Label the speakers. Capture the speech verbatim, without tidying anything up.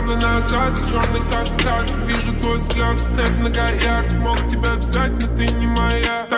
Speaker 1: шага назад, черный каскад. Вижу твой взгляд, снэп многоярд. Мог тебя взять, но ты не моя.